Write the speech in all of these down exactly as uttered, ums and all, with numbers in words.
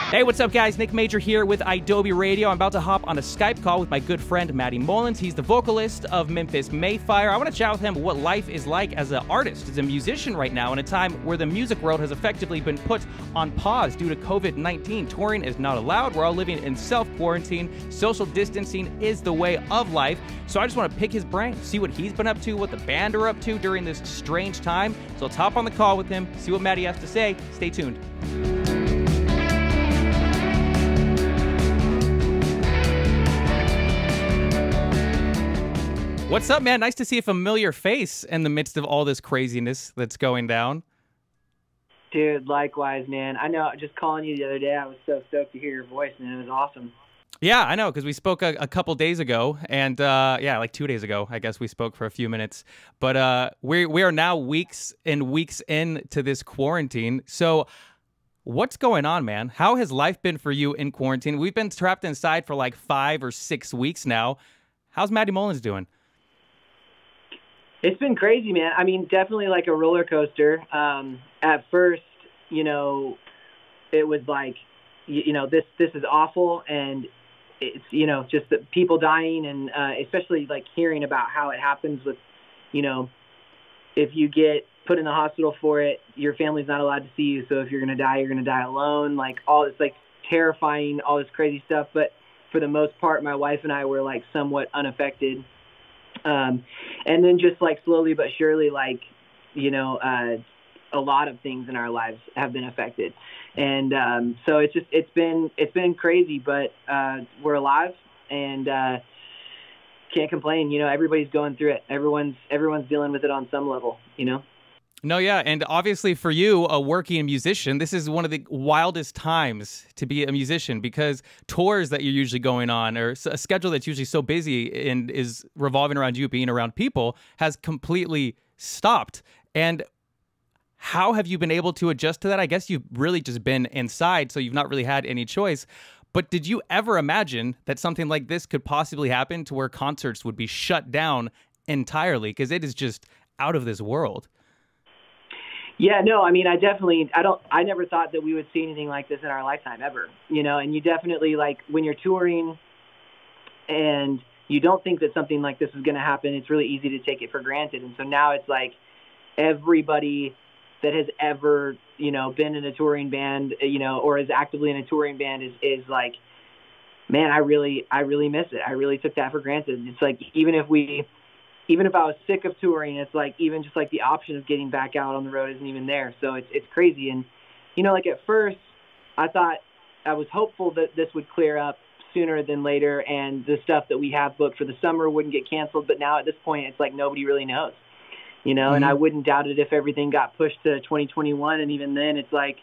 Hey, what's up, guys? Nick Major here with Adobe Radio. I'm about to hop on a Skype call with my good friend, Matty Mullins. He's the vocalist of Memphis May Fire. I want to chat with him what life is like as an artist, as a musician right now, in a time where the music world has effectively been put on pause due to COVID nineteen. Touring is not allowed. We're all living in self-quarantine. Social distancing is the way of life. So I just want to pick his brain, see what he's been up to, what the band are up to during this strange time. So let's hop on the call with him, see what Matty has to say. Stay tuned. What's up, man? Nice to see a familiar face in the midst of all this craziness that's going down. Dude, likewise, man. I know, just calling you the other day, I was so stoked to hear your voice, man. It was awesome. Yeah, I know, because we spoke a, a couple days ago, and uh, yeah, like two days ago, I guess we spoke for a few minutes. But uh, we we are now weeks and weeks into this quarantine. So what's going on, man? How has life been for you in quarantine? We've been trapped inside for like five or six weeks now. How's Matty Mullins doing? It's been crazy, man. I mean, definitely like a roller coaster. Um, at first, you know, it was like, you, you know, this this is awful, and it's, you know, just the people dying, and uh, especially like hearing about how it happens with, you know, if you get put in the hospital for it, your family's not allowed to see you. So if you're gonna die, you're gonna die alone. Like all this, like terrifying, all this crazy stuff. But for the most part, my wife and I were like somewhat unaffected. Um, and then just like slowly but surely, like, you know, uh, a lot of things in our lives have been affected. And, um, so it's just, it's been, it's been crazy, but, uh, we're alive and, uh, can't complain. You know, everybody's going through it. Everyone's, everyone's dealing with it on some level, you know? No, yeah, and obviously for you, a working musician, this is one of the wildest times to be a musician, because tours that you're usually going on, or a schedule that's usually so busy and is revolving around you being around people, has completely stopped. And how have you been able to adjust to that? I guess you've really just been inside, so you've not really had any choice. But did you ever imagine that something like this could possibly happen, to where concerts would be shut down entirely? Because it is just out of this world. Yeah, no, I mean, I definitely, I don't, I never thought that we would see anything like this in our lifetime ever, you know, and you definitely, like, when you're touring and you don't think that something like this is going to happen, it's really easy to take it for granted. And so now it's like everybody that has ever, you know, been in a touring band, you know, or is actively in a touring band is, is like, man, I really, I really miss it. I really took that for granted. It's like, even if we, Even if I was sick of touring, it's like even just like the option of getting back out on the road isn't even there. So it's it's crazy. And, you know, like at first I thought, I was hopeful that this would clear up sooner than later and the stuff that we have booked for the summer wouldn't get canceled. But now at this point, it's like nobody really knows, you know, mm-hmm. and I wouldn't doubt it if everything got pushed to twenty twenty-one. And even then it's like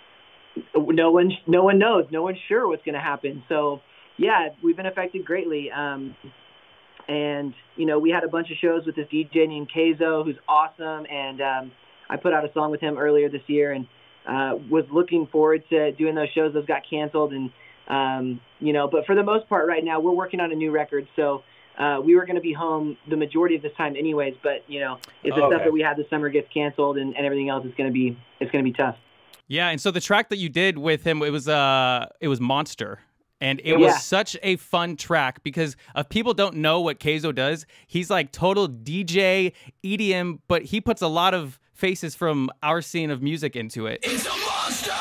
no one, no one knows. No one's sure what's going to happen. So, yeah, we've been affected greatly. Um And, you know, we had a bunch of shows with this D J named Keizo, who's awesome. And um, I put out a song with him earlier this year and uh, was looking forward to doing those shows. Those got canceled. And, um, you know, but for the most part right now, we're working on a new record. So uh, we were going to be home the majority of this time anyways. But, you know, if the oh, stuff okay. that we had this summer gets canceled and, and everything else, it's going to be it's going to be tough. Yeah. And so the track that you did with him, it was uh, it was Monster. And it yeah. was such a fun track, because if people don't know what Keizo does, he's like total D J, E D M, but he puts a lot of faces from our scene of music into it. It's a monster!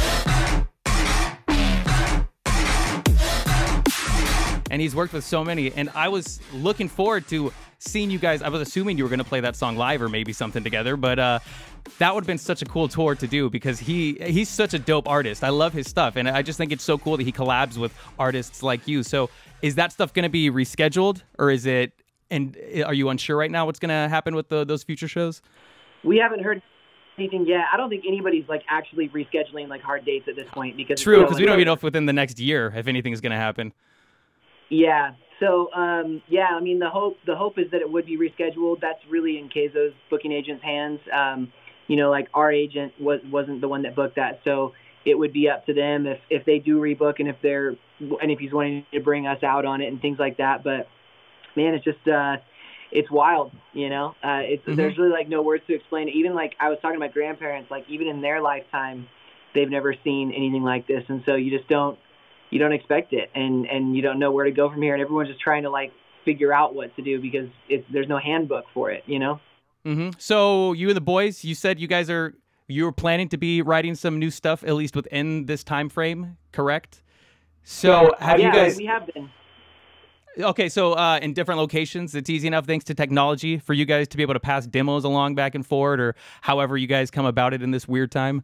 And he's worked with so many, and I was looking forward to seeing you guys. I was assuming you were going to play that song live or maybe something together, but uh, that would have been such a cool tour to do, because he he's such a dope artist. I love his stuff, and I just think it's so cool that he collabs with artists like you. So is that stuff going to be rescheduled, or is it, and are you unsure right now what's going to happen with the, those future shows? We haven't heard anything yet. I don't think anybody's like actually rescheduling like hard dates at this point, because true, because we don't even know if within the next year if anything is going to happen. Yeah. So, um, yeah, I mean, the hope the hope is that it would be rescheduled. That's really in Keizo's booking agent's hands. Um, you know, like our agent was, wasn't the one that booked that. So it would be up to them if, if they do rebook and if they're, and if he's wanting to bring us out on it and things like that. But man, it's just, uh, it's wild, you know, uh, it's, mm-hmm. there's really like no words to explain it. Even like I was talking to my grandparents, like even in their lifetime, they've never seen anything like this, and so you just don't you don't expect it, and and you don't know where to go from here, and everyone's just trying to like figure out what to do because it's, there's no handbook for it, you know. Mm-hmm. So you and the boys, you said you guys are you were planning to be writing some new stuff at least within this time frame, correct? So have yeah, you guys? We have been. Okay, so uh, in different locations, it's easy enough thanks to technology for you guys to be able to pass demos along back and forward, or however you guys come about it in this weird time.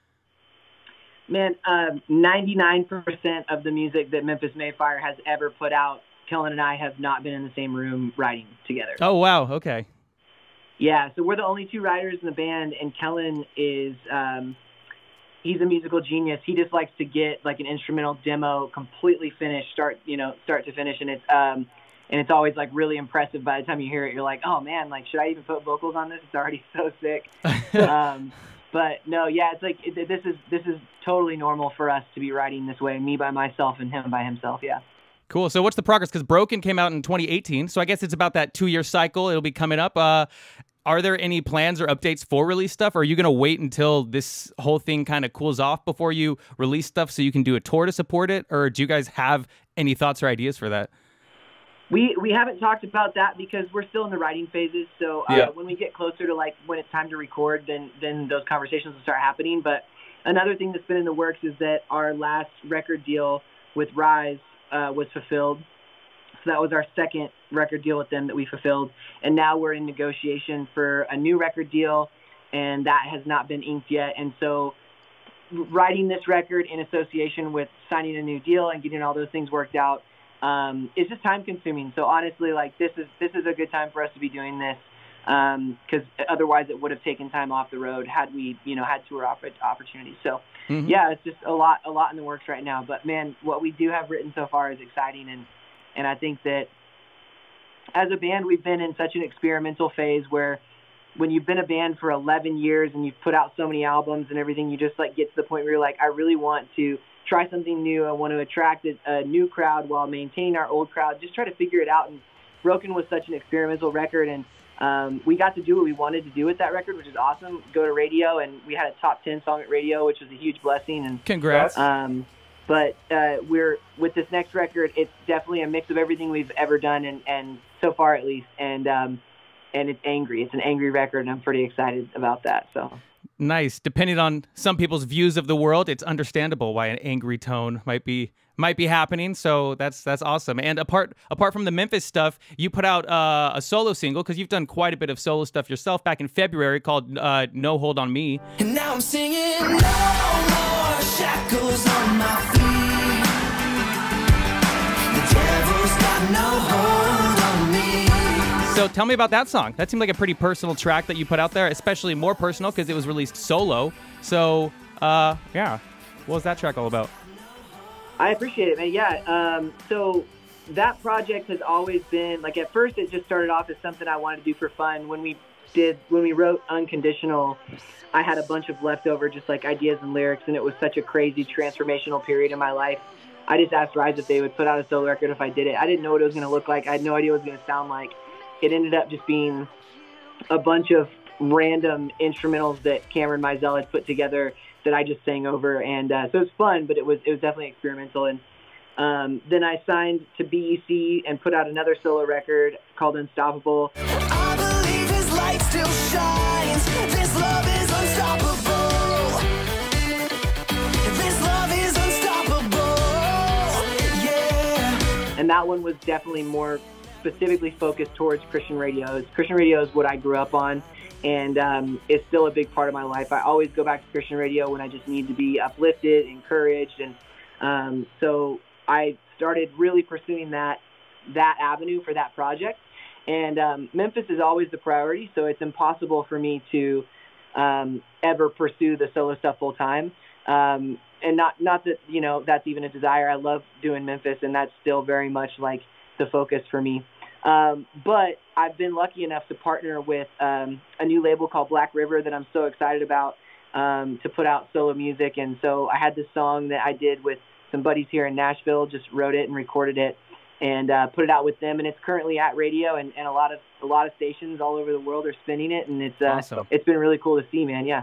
Man, uh, ninety-nine percent of the music that Memphis Mayfire has ever put out, Kellen and I have not been in the same room writing together. Oh, wow. Okay. Yeah, so we're the only two writers in the band, and Kellen is, um, he's a musical genius. He just likes to get like an instrumental demo completely finished, start, you know, start to finish. And it's, um, and it's always like really impressive. By the time you hear it, you're like, oh man, like, should I even put vocals on this? It's already so sick. um, but no, yeah, it's like, it, this is, this is totally normal for us to be writing this way. Me by myself and him by himself. Yeah. Cool. So what's the progress? Because Broken came out in twenty eighteen, so I guess it's about that two-year cycle. It'll be coming up. Uh, are there any plans or updates for release stuff, or are you going to wait until this whole thing kind of cools off before you release stuff so you can do a tour to support it, or do you guys have any thoughts or ideas for that? We we haven't talked about that because we're still in the writing phases. So uh, yeah. when we get closer to like when it's time to record, then then those conversations will start happening. But another thing that's been in the works is that our last record deal with Rise Uh, was fulfilled. So that was our second record deal with them that we fulfilled. And now we're in negotiation for a new record deal, and that has not been inked yet. And so writing this record in association with signing a new deal and getting all those things worked out um, is just time consuming. So honestly, like this is this is a good time for us to be doing this because um, otherwise it would have taken time off the road had we, you know, had tour opportunities. So mm-hmm. yeah, it's just a lot, a lot in the works right now. But man, what we do have written so far is exciting, and and I think that as a band, we've been in such an experimental phase where when you've been a band for eleven years and you've put out so many albums and everything, you just like get to the point where you're like, I really want to try something new. I want to attract a, a new crowd while maintaining our old crowd. Just try to figure it out. And Broken was such an experimental record, and Um, we got to do what we wanted to do with that record, which is awesome. Go to radio, and we had a top ten song at radio, which was a huge blessing. And congrats. Um, but uh, we're with this next record. It's definitely a mix of everything we've ever done, and, and so far at least. And um, and it's angry. It's an angry record, and I'm pretty excited about that. So nice. Depending on some people's views of the world, it's understandable why an angry tone might be. might be happening, so that's that's awesome. And apart apart from the Memphis stuff, you put out uh, a solo single because you've done quite a bit of solo stuff yourself back in February called uh, "No Hold on Me." And now I'm singing, no more shackles on my feet. The devil's got no hold on me. So tell me about that song. That seemed like a pretty personal track that you put out there, especially more personal because it was released solo. So uh, yeah, what was that track all about? I appreciate it, man. Yeah. Um, so that project has always been like, at first it just started off as something I wanted to do for fun. When we did, when we wrote Unconditional, I had a bunch of leftover, just like ideas and lyrics. And it was such a crazy transformational period in my life. I just asked Rise if they would put out a solo record if I did it. I didn't know what it was going to look like. I had no idea what it was going to sound like. It ended up just being a bunch of random instrumentals that Cameron Mizell had put together that I just sang over, and uh, so it was fun, but it was it was definitely experimental. And um, then I signed to B E C and put out another solo record called Unstoppable. I believe his light still shines. This love is unstoppable. This love is unstoppable. Yeah. And that one was definitely more specifically focused towards Christian radio. Christian radio is what I grew up on. And um, it's still a big part of my life. I always go back to Christian radio when I just need to be uplifted, encouraged. And um, so I started really pursuing that that avenue for that project. And um, Memphis is always the priority, so it's impossible for me to um, ever pursue the solo stuff full time. Um, and not, not that, you know, that's even a desire. I love doing Memphis, and that's still very much like the focus for me. Um, but I've been lucky enough to partner with um, a new label called Black River that I'm so excited about um, to put out solo music. And so I had this song that I did with some buddies here in Nashville, just wrote it and recorded it and uh, put it out with them. And it's currently at radio, and, and a lot of a lot of stations all over the world are spinning it. And it's uh, awesome. It's been really cool to see, man. Yeah.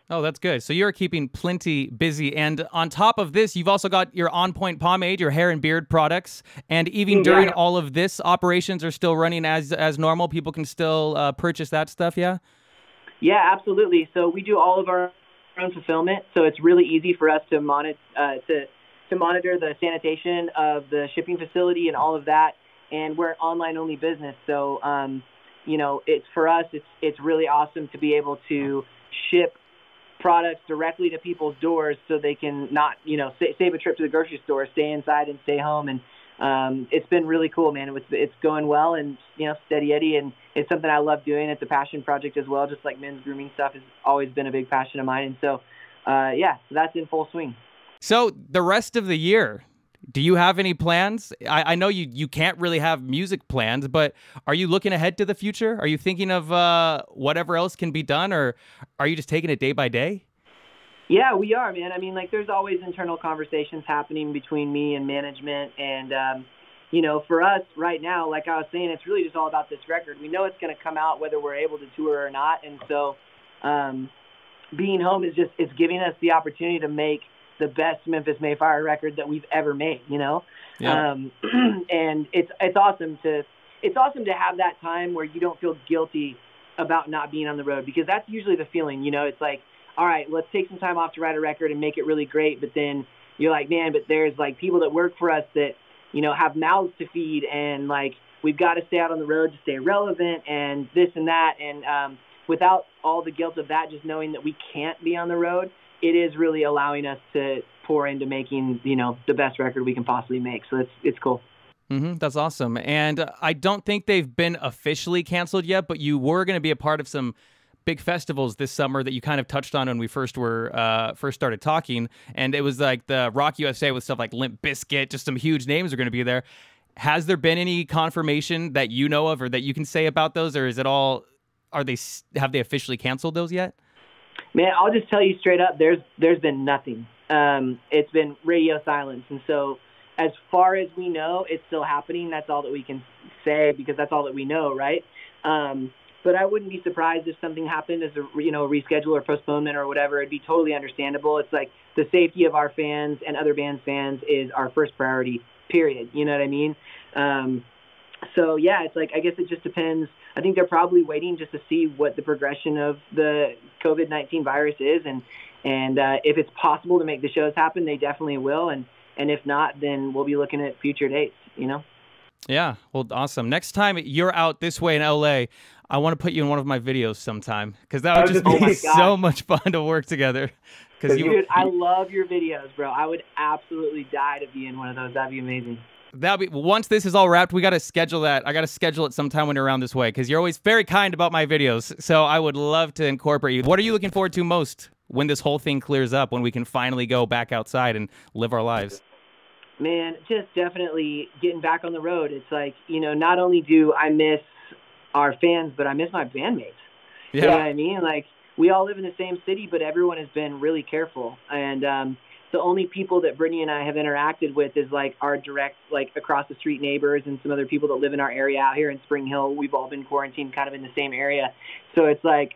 Oh, that's good. So you're keeping plenty busy. And on top of this, you've also got your On Point pomade, your hair and beard products. And even during Yeah. all of this, operations are still running as as normal. People can still uh, purchase that stuff, yeah? Yeah, absolutely. So we do all of our own fulfillment, so it's really easy for us to monitor uh, to to monitor the sanitation of the shipping facility and all of that. And we're an online-only business, so um, you know, it's for us. It's it's really awesome to be able to ship products directly to people's doors so they can not, you know, sa- save a trip to the grocery store, stay inside and stay home. And um, it's been really cool, man. It's, it's going well and, you know, steady Eddie. And it's something I love doing. It's a passion project as well, just like men's grooming stuff has always been a big passion of mine. And so, uh, yeah, so that's in full swing. So the rest of the year, do you have any plans? I, I know you, you can't really have music plans, but are you looking ahead to the future? Are you thinking of uh, whatever else can be done, or are you just taking it day by day? Yeah, we are, man. I mean, like, there's always internal conversations happening between me and management. And, um, you know, for us right now, like I was saying, it's really just all about this record. We know it's going to come out whether we're able to tour or not. And so um, being home is just, it's giving us the opportunity to make the best Memphis May Fire record that we've ever made, you know? Yeah. Um, and it's, it's awesome to, it's awesome to have that time where you don't feel guilty about not being on the road, because that's usually the feeling, you know, it's like, all right, let's take some time off to write a record and make it really great. But then you're like, man, but there's like people that work for us that, you know, have mouths to feed, and like, we've got to stay out on the road to stay relevant and this and that. And um, without all the guilt of that, just knowing that we can't be on the road, it is really allowing us to pour into making, you know, the best record we can possibly make. So it's, it's cool. Mm-hmm, that's awesome. And uh, I don't think they've been officially canceled yet, but you were going to be a part of some big festivals this summer that you kind of touched on when we first were uh, first started talking. And it was like the Rock U S A with stuff like Limp Bizkit, just some huge names are going to be there. Has there been any confirmation that you know of or that you can say about those, or is it all, are they, have they officially canceled those yet? Man, I'll just tell you straight up, there's there's been nothing. Um, it's been radio silence. And so as far as we know, it's still happening. That's all that we can say, because that's all that we know, right? Um, but I wouldn't be surprised if something happened as a, you know, reschedule or postponement or whatever. It'd be totally understandable. It's like the safety of our fans and other bands' fans is our first priority, period. You know what I mean? Um, so, yeah, it's like, I guess it just depends. I think they're probably waiting just to see what the progression of the COVID nineteen virus is. And, and uh, if it's possible to make the shows happen, they definitely will. And, and if not, then we'll be looking at future dates, you know? Yeah, well, awesome. Next time you're out this way in L A, I want to put you in one of my videos sometime, because that would just Oh my be gosh. so much fun to work together. Because you, Dude, I love your videos, bro. I would absolutely die to be in one of those. That'd be amazing. that'll be once this is all wrapped. We got to schedule that. I got to schedule it sometime when you're around this way, because you're always very kind about my videos. So I would love to incorporate you. What are you looking forward to most when this whole thing clears up, when we can finally go back outside and live our lives? Man, just definitely getting back on the road. It's like, you know, not only do I miss our fans, but I miss my bandmates. Yeah. You know what I mean? Like, we all live in the same city, but everyone has been really careful. And um, the only people that Brittany and I have interacted with is, like, our direct, like, across-the-street neighbors and some other people that live in our area out here in Spring Hill. We've all been quarantined kind of in the same area. So it's like,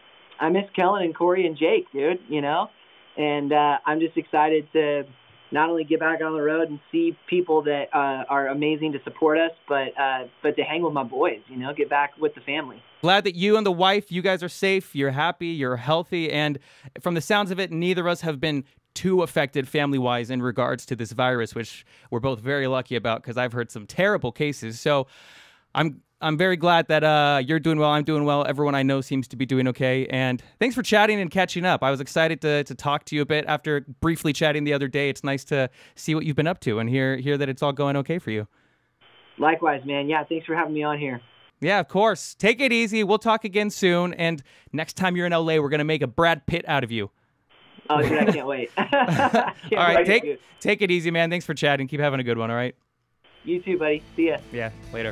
I miss Kellen and Corey and Jake, dude, you know? And uh, I'm just excited to not only get back on the road and see people that uh, are amazing to support us, but uh, but to hang with my boys, you know, get back with the family. Glad that you and the wife, you guys are safe, you're happy, you're healthy, and from the sounds of it, neither of us have been too affected family-wise in regards to this virus, which we're both very lucky about, because I've heard some terrible cases. So I'm I'm very glad that uh, you're doing well, I'm doing well, everyone I know seems to be doing okay, and thanks for chatting and catching up. I was excited to to talk to you a bit after briefly chatting the other day. It's nice to see what you've been up to and hear hear that it's all going okay for you. Likewise, man. Yeah, thanks for having me on here. Yeah, of course. Take it easy. We'll talk again soon, and next time you're in L A, we're going to make a Brad Pitt out of you. Oh, dude, I can't wait. I can't All right, wait, take dude. take it easy, man. Thanks for chatting. Keep having a good one, all right? You too, buddy. See ya. Yeah, later.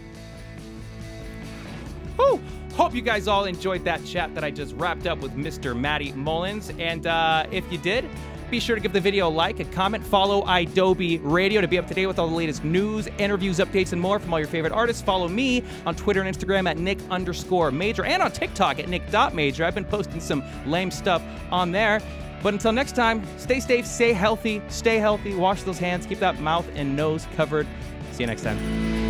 Whew. Hope you guys all enjoyed that chat that I just wrapped up with Mister Matty Mullins. And uh, if you did, be sure to give the video a like, a comment, follow iDoby Radio to be up to date with all the latest news, interviews, updates, and more from all your favorite artists. Follow me on Twitter and Instagram at Nick underscore Major and on TikTok at Nick.Major. I've been posting some lame stuff on there. But until next time, stay safe, stay healthy, stay healthy, wash those hands, keep that mouth and nose covered. See you next time.